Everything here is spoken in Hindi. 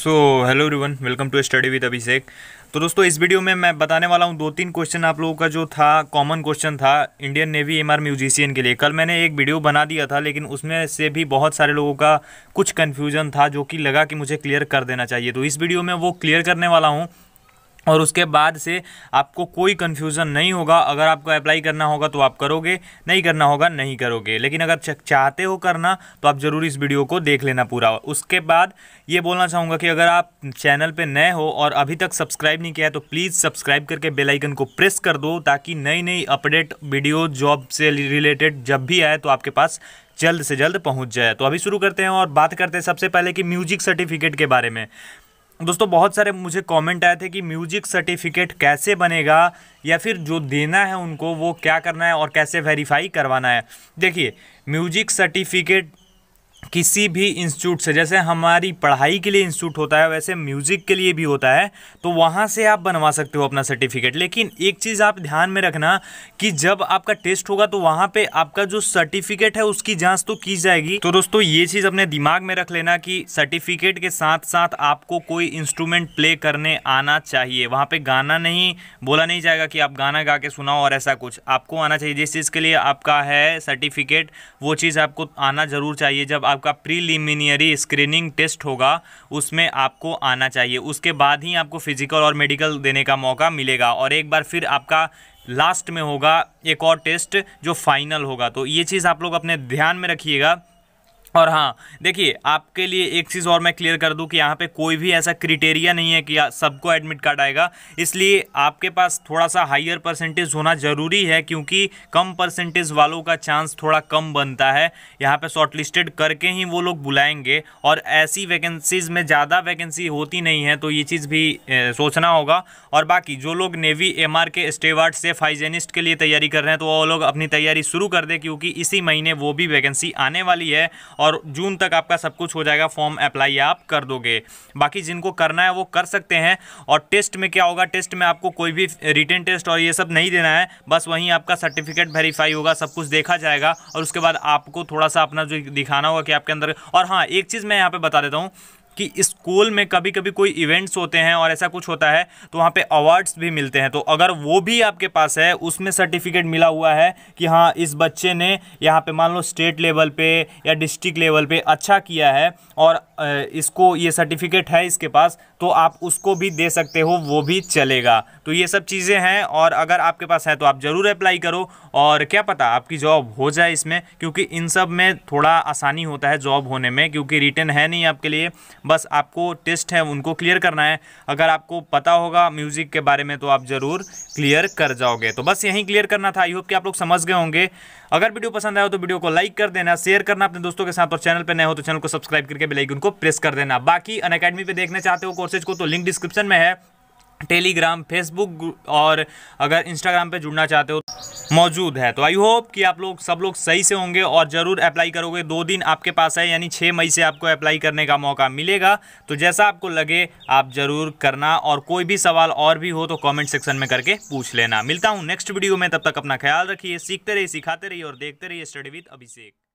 Hello everyone, welcome to study with Abhishek. तो दोस्तों, इस वीडियो में मैं बताने वाला हूँ 2-3 क्वेश्चन आप लोगों का जो था कॉमन क्वेश्चन था इंडियन नेवी एमआर म्यूजिशियन के लिए। कल मैंने एक वीडियो बना दिया था, लेकिन उसमें से भी बहुत सारे लोगों का कुछ कन्फ्यूजन था जो कि लगा कि मुझे क्लियर कर देना चाहिए। तो इस वीडियो में वो क्लियर करने वाला हूँ और उसके बाद से आपको कोई कन्फ्यूज़न नहीं होगा। अगर आपको अप्लाई करना होगा तो आप करोगे, नहीं करना होगा नहीं करोगे। लेकिन अगर चाहते हो करना तो आप ज़रूर इस वीडियो को देख लेना पूरा। उसके बाद ये बोलना चाहूँगा कि अगर आप चैनल पे नए हो और अभी तक सब्सक्राइब नहीं किया है तो प्लीज़ सब्सक्राइब करके बेल आइकन को प्रेस कर दो, ताकि नई नई अपडेट वीडियो जॉब से रिलेटेड जब भी आए तो आपके पास जल्द से जल्द पहुँच जाए। तो अभी शुरू करते हैं और बात करते हैं सबसे पहले कि म्यूजिक सर्टिफिकेट के बारे में। दोस्तों, बहुत सारे मुझे कमेंट आए थे कि म्यूजिक सर्टिफिकेट कैसे बनेगा या फिर जो देना है उनको वो क्या करना है और कैसे वेरीफाई करवाना है। देखिए, म्यूजिक सर्टिफिकेट किसी भी इंस्टीट्यूट से, जैसे हमारी पढ़ाई के लिए इंस्टीट्यूट होता है वैसे म्यूज़िक के लिए भी होता है, तो वहाँ से आप बनवा सकते हो अपना सर्टिफिकेट। लेकिन एक चीज़ आप ध्यान में रखना कि जब आपका टेस्ट होगा तो वहाँ पे आपका जो सर्टिफिकेट है उसकी जांच तो की जाएगी। तो दोस्तों, ये चीज़ अपने दिमाग में रख लेना कि सर्टिफिकेट के साथ साथ आपको कोई इंस्ट्रूमेंट प्ले करने आना चाहिए। वहाँ पर गाना नहीं बोला नहीं जाएगा कि आप गाना गा के सुनाओ और ऐसा कुछ, आपको आना चाहिए। जिस चीज़ के लिए आपका है सर्टिफिकेट वो चीज़ आपको आना ज़रूर चाहिए। जब आपका प्रीलिमिनरी स्क्रीनिंग टेस्ट होगा उसमें आपको आना चाहिए, उसके बाद ही आपको फिजिकल और मेडिकल देने का मौका मिलेगा। और एक बार फिर आपका लास्ट में होगा एक और टेस्ट जो फाइनल होगा। तो ये चीज़ आप लोग अपने ध्यान में रखिएगा। और हाँ, देखिए, आपके लिए एक चीज़ और मैं क्लियर कर दूं कि यहाँ पे कोई भी ऐसा क्रिटेरिया नहीं है कि सबको एडमिट कार्ड आएगा। इसलिए आपके पास थोड़ा सा हायर परसेंटेज होना ज़रूरी है, क्योंकि कम परसेंटेज वालों का चांस थोड़ा कम बनता है। यहाँ पे शॉर्टलिस्टेड करके ही वो लोग बुलाएंगे और ऐसी वैकेंसीज़ में ज़्यादा वैकेंसी होती नहीं है, तो ये चीज़ भी सोचना होगा। और बाकी जो लोग नेवी एमआर के स्टेवार्ड सेफ हाइजेनिस्ट के लिए तैयारी कर रहे हैं तो वो लोग अपनी तैयारी शुरू कर दें, क्योंकि इसी महीने वो भी वैकेंसी आने वाली है और जून तक आपका सब कुछ हो जाएगा, फॉर्म अप्लाई आप कर दोगे। बाकी जिनको करना है वो कर सकते हैं। और टेस्ट में क्या होगा, टेस्ट में आपको कोई भी रिटन टेस्ट और ये सब नहीं देना है, बस वहीं आपका सर्टिफिकेट वेरीफाई होगा, सब कुछ देखा जाएगा और उसके बाद आपको थोड़ा सा अपना जो दिखाना होगा कि आपके अंदर। और हाँ, एक चीज़ मैं यहाँ पे बता देता हूँ कि स्कूल में कभी कभी कोई इवेंट्स होते हैं और ऐसा कुछ होता है तो वहाँ पे अवार्ड्स भी मिलते हैं। तो अगर वो भी आपके पास है, उसमें सर्टिफिकेट मिला हुआ है कि हाँ इस बच्चे ने यहाँ पे मान लो स्टेट लेवल पे या डिस्ट्रिक्ट लेवल पे अच्छा किया है और इसको ये सर्टिफिकेट है इसके पास, तो आप उसको भी दे सकते हो, वो भी चलेगा। तो ये सब चीज़ें हैं और अगर आपके पास है तो आप ज़रूर अप्लाई करो और क्या पता आपकी जॉब हो जाए इसमें, क्योंकि इन सब में थोड़ा आसानी होता है जॉब होने में, क्योंकि रिटन है नहीं आपके लिए, बस आपको टेस्ट है उनको क्लियर करना है। अगर आपको पता होगा म्यूज़िक के बारे में तो आप ज़रूर क्लियर कर जाओगे। तो बस यहीं क्लियर करना था। आई होप कि आप लोग समझ गए होंगे। अगर वीडियो पसंद आया हो तो वीडियो को लाइक कर देना, शेयर करना अपने दोस्तों के साथ और चैनल पे नए हो तो चैनल को सब्सक्राइब करके बेल आइकन को प्रेस कर देना। बाकी अनअकैडमी पे देखना चाहते हो कोर्सेज को तो लिंक डिस्क्रिप्शन में है। टेलीग्राम, फेसबुक और अगर इंस्टाग्राम पे जुड़ना चाहते हो मौजूद है। तो आई होप कि आप लोग सब लोग सही से होंगे और ज़रूर अप्लाई करोगे। 2 दिन आपके पास है, यानी 6 मई से आपको अप्लाई करने का मौका मिलेगा। तो जैसा आपको लगे आप ज़रूर करना और कोई भी सवाल और भी हो तो कमेंट सेक्शन में करके पूछ लेना। मिलता हूँ नेक्स्ट वीडियो में, तब तक अपना ख्याल रखिए, सीखते रहिए, सिखाते रहिए और देखते रहिए स्टडी विद अभिषेक।